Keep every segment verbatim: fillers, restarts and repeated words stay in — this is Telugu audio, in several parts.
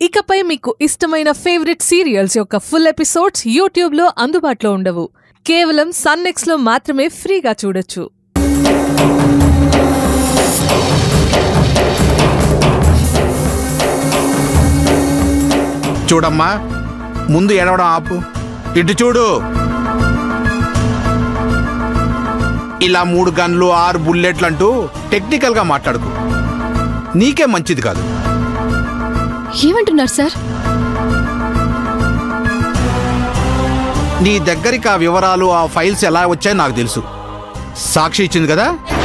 ఇకపై మీకు ఇష్టమైన ఫేవరెట్ సీరియల్స్ యొక్క ఫుల్ ఎపిసోడ్స్ యూట్యూబ్లో అందుబాటులో ఉండవు. కేవలం సన్ నెక్స్ట్లో మాత్రమే ఫ్రీగా చూడొచ్చు. చూడమ్మా, ముందు ఎడవడం ఆపు. ఇటు చూడు. ఇలా మూడు గన్లు ఆరు బుల్లెట్లు అంటూ టెక్నికల్గా మాట్లాడుకు. నీకే మంచిది కాదు. ఏమంటున్నారు సార్? నీ దగ్గరికి ఆ వివరాలు, ఆ ఫైల్స్ ఎలా వచ్చాయో నాకు తెలుసు. సాక్షి ఇచ్చింది కదా.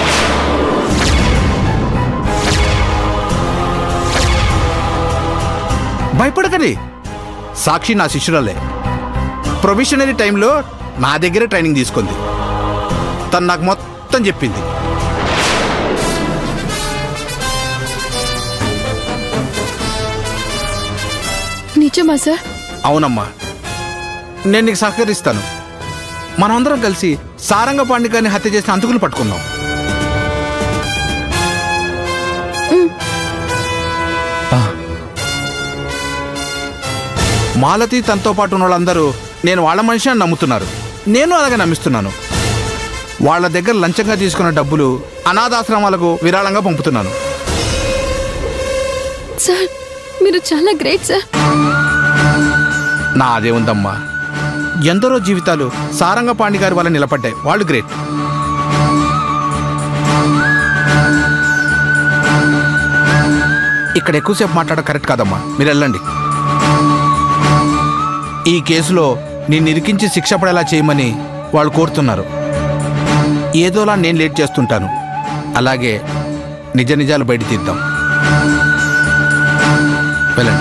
భయపడకండి, సాక్షి నా శిష్యురాలే. ప్రొబేషనరీ టైంలో నా దగ్గరే ట్రైనింగ్ తీసుకుంది. తను నాకు మొత్తం చెప్పింది. నిజమా సార్? అవునమ్మా, నేను నీకు సహకరిస్తాను. మనమందరం కలిసి సారంగపాణి గారిని హత్య చేసిన అంతకులు పట్టుకుందాం. మాలతి తనతో పాటు ఉన్న వాళ్ళందరూ నేను వాళ్ళ మనిషి అని నమ్ముతున్నారు. నేను అలాగే నమ్మిస్తున్నాను. వాళ్ళ దగ్గర లంచంగా తీసుకున్న డబ్బులు అనాథాశ్రమాలకు విరాళంగా పంపుతున్నాను. సార్, మీరు చాలా గ్రేట్ సార్. నా అదే ఉందమ్మా, ఎందరో జీవితాలు సారంగపాణి గారి వల్ల నిలబడ్డాయి. వాళ్ళు గ్రేట్. ఇక్కడ ఎక్కువసేపు మాట్లాడడం కరెక్ట్ కాదమ్మా, మీరు వెళ్ళండి. ఈ కేసులో నేను ఇరికించి శిక్ష పడేలా చేయమని వాళ్ళు కోరుతున్నారు. ఏదోలా నేను లేట్ చేస్తుంటాను. అలాగే నిజ నిజాలు బయట తీద్దాం. వెళ్ళండి.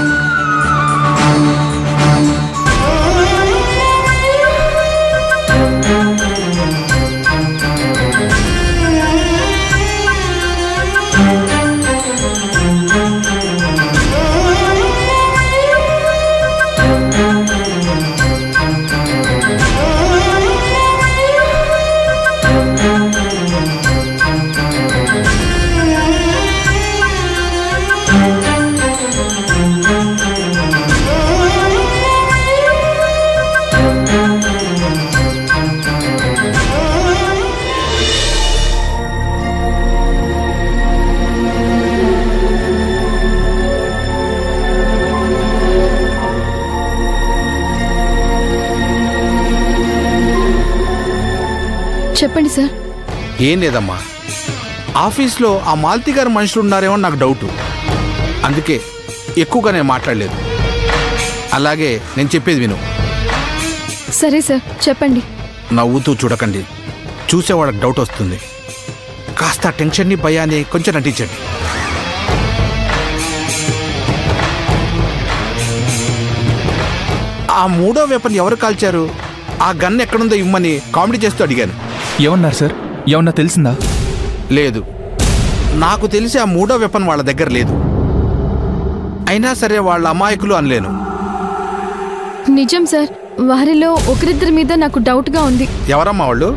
చెప్పండి సార్. ఏం లేదమ్మా, ఆఫీస్లో ఆ మాలతి గారి మనుషులు ఉన్నారేమో నాకు డౌటు. అందుకే ఎక్కువగా నేను మాట్లాడలేదు. అలాగే నేను చెప్పేది విను. సరే సార్, చెప్పండి. నవ్వుతూ చూడకండి, చూసేవాళ్ళకి డౌట్ వస్తుంది. కాస్త టెన్షన్ని, భయాన్ని కొంచెం నటించండి. ఆ మూడో వెపన్ ఎవరు కాల్చారు, ఆ గన్ ఎక్కడుందో ఇమ్మని కామెడీ చేస్తూ అడిగాను. ఏమన్నారు సార్? ఏమన్నా తెలిసిందా? లేదు, నాకు తెలిసి ఆ మూడో వెపన్ వాళ్ళ దగ్గర లేదు. అయినా సరే వాళ్ళ అమాయకులు అనలేను. నిజం సార్, వారిలో ఒకరిద్దరి మీద నాకు డౌట్గా ఉంది. ఎవరమ్మా వాళ్ళు?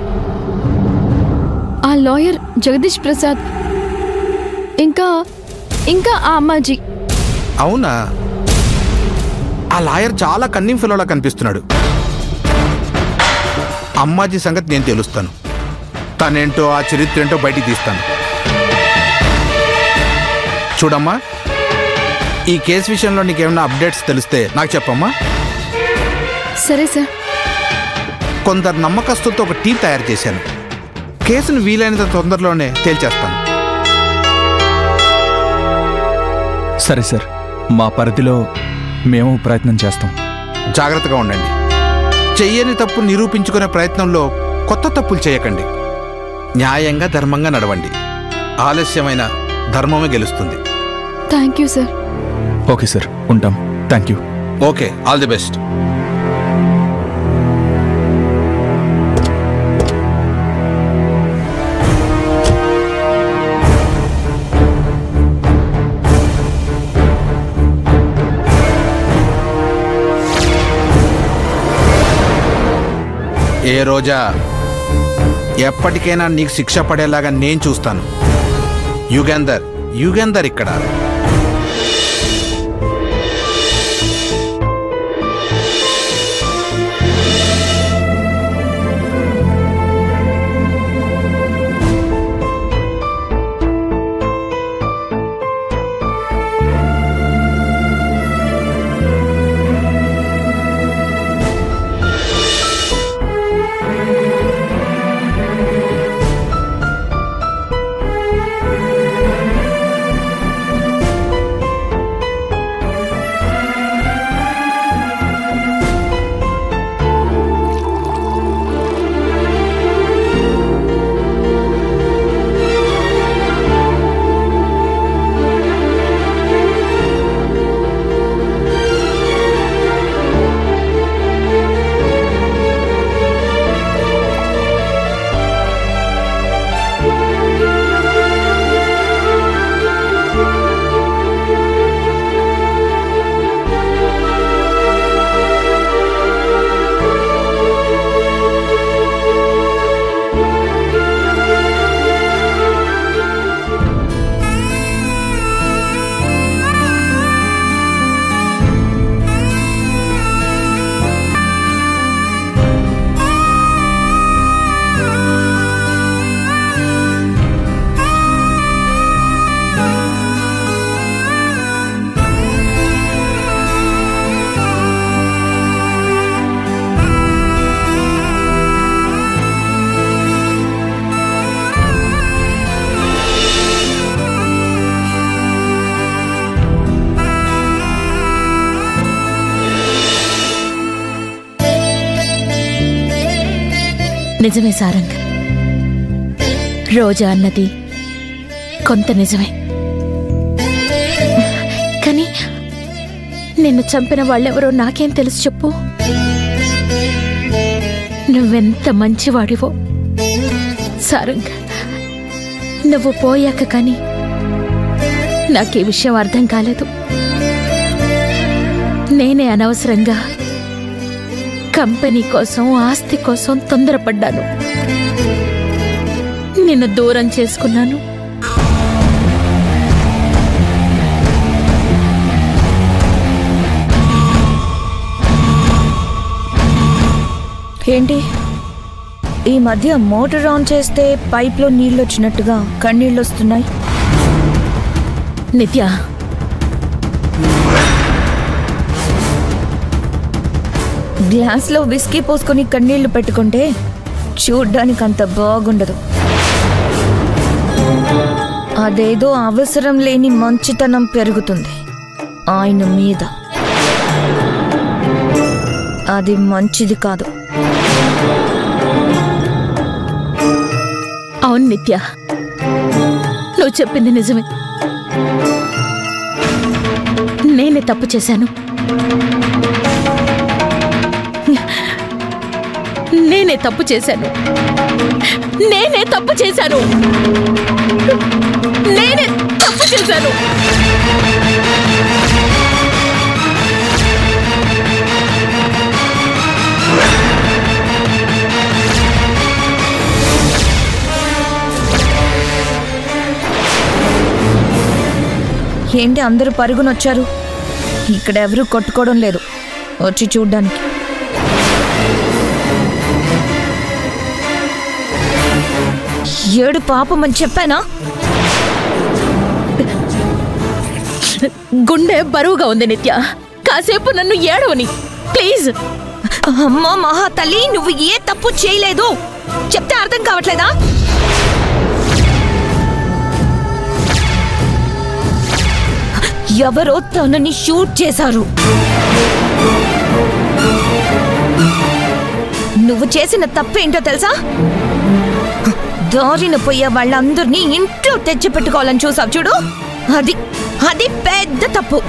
ఆ లాయర్ జగదీష్ ప్రసాద్, ఇంకా ఇంకా ఆ అమ్మాజీ. అవునా? ఆ లాయర్ చాలా కన్నింగ్ ఫెలోలా కనిపిస్తున్నాడు. అమ్మాజీ సంగతి నేను తెలుస్తాను. తనేంటో, ఆ చరిత్ర ఏంటో బయటికి తీస్తాను. చూడమ్మా, ఈ కేసు విషయంలో నీకేమైనా అప్డేట్స్ తెలిస్తే నాకు చెప్పమ్మా. సరే సార్. కొందరు నమ్మకస్తులతో ఒక టీం తయారు చేశాను. కేసును వీలైనంత తొందరలోనే తేల్చేస్తాను. సరే సార్, మా పరిధిలో మేము ప్రయత్నం చేస్తాం. జాగ్రత్తగా ఉండండి. చెయ్యని తప్పు నిరూపించుకునే ప్రయత్నంలో కొత్త తప్పులు చేయకండి. న్యాయంగా, ధర్మంగా నడవండి. ఆలస్యమైన ధర్మమే గెలుస్తుంది. Thank you sir. Okay sir, ఉంటాం. Thank you. Okay, all the best. ఏ రోజా, ఎప్పటికైనా నీకు శిక్ష పడేలాగా నేను చూస్తాను. యుగేందర్ యుగేందర్ ఇక్కడ నిజమే సారంగ్, రోజా అన్నది కొంత నిజమే. కానీ నిన్ను చంపిన వాళ్ళెవరో నాకేం తెలుసు చెప్పు? నువ్వెంత మంచివాడివో సారంగ్. నువ్వు పోయాక కానీ నాకే విషయం అర్థం కాలేదు. నేనే అనవసరంగా కంపెనీ కోసం, ఆస్తి కోసం తొందరపడ్డాను. నిన్ను దూరం చేసుకున్నాను. ఏంటి ఈ మధ్య మోటార్ ఆన్ చేస్తే పైప్లో నీళ్ళు వచ్చినట్టుగా కన్నీళ్ళు వస్తున్నాయి? నిత్య, గ్లాస్లో విస్కీ పోసుకొని కన్నీళ్లు పెట్టుకుంటే చూడ్డానికి అంత బాగుండదు. అదేదో అవసరం లేని మంచితనం పెరుగుతుంది ఆయన మీద. అది మంచిది కాదు. అవును నిత్య, నువ్వు చెప్పింది నిజమే. నేనే తప్పు చేశాను. నేనే తప్పు చేశాను. నేనే తప్పు చేశాను. నేనే తప్పు చేశాను. ఏంటి అందరూ పరుగునొచ్చారు? ఇక్కడ ఎవరూ కొట్టుకోవడం లేదు, వచ్చి చూడ్డానికి. ఏడు పాపం అని చెప్పానా? గుండె బరువుగా ఉంది నిత్య, కాసేపు నన్ను ఏడవని ప్లీజ్. అమ్మా మహా తల్లి, నువ్వు ఏ తప్పు చేయలేదు. చెప్తే అర్థం కావట్లేదా? ఎవరో తనని షూట్ చేశారు. నువ్వు చేసిన తప్పేంటో తెలుసా? దారిన పోయే వాళ్ళందరినీ ఇంట్లో తెచ్చి పెట్టుకోవాలని చూసావు చూడు, అది అది పెద్ద తప్పు.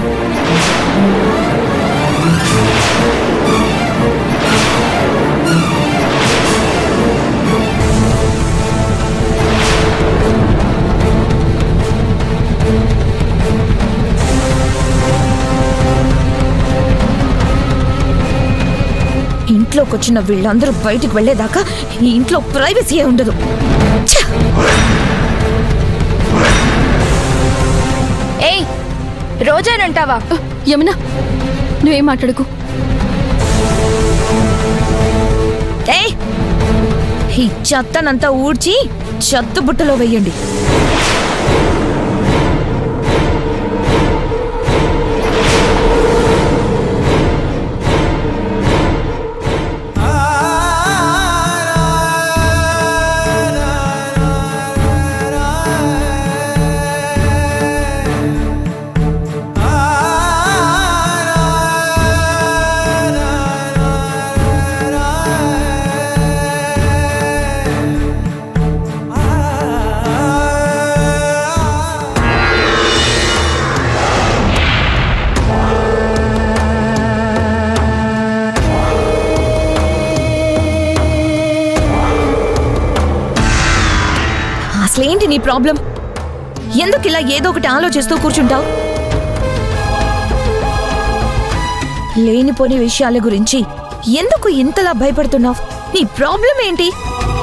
ఇంట్లోకి వచ్చిన వీళ్ళందరూ బయటికి వెళ్లేదాకా ఈ ఇంట్లో ప్రైవసీ ఉండదు. ఏయ్, రోజానంటావా? యమునా, నువ్వేం మాట్లాడుకు. ఏయ్, ఈ చెత్తనంతా ఊడ్చి చెత్త బుట్టలో వెయ్యండి. అసలేంటి నీ ప్రాబ్లం? ఎందుకు ఇలా ఏదో ఒకటి ఆలోచిస్తూ కూర్చుంటావు? లేనిపోని విషయాల గురించి ఎందుకు ఇంతలా భయపడుతున్నావు? నీ ప్రాబ్లం ఏంటి?